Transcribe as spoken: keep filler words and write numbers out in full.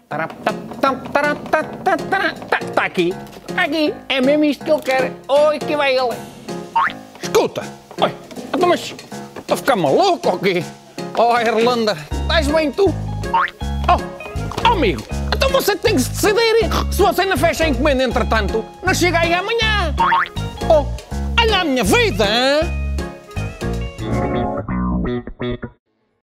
Está aqui, está aqui, é mesmo isto que ele quer. Oi, que vai ele. Escuta, oi, então, mas estou a ficar maluco ou quê? Oh, Herlander, estás bem tu? Oh, oh, amigo, então você tem que se decidir. Se você não fecha a encomenda entretanto, não chega aí amanhã. Oh, olha a minha vida, hein?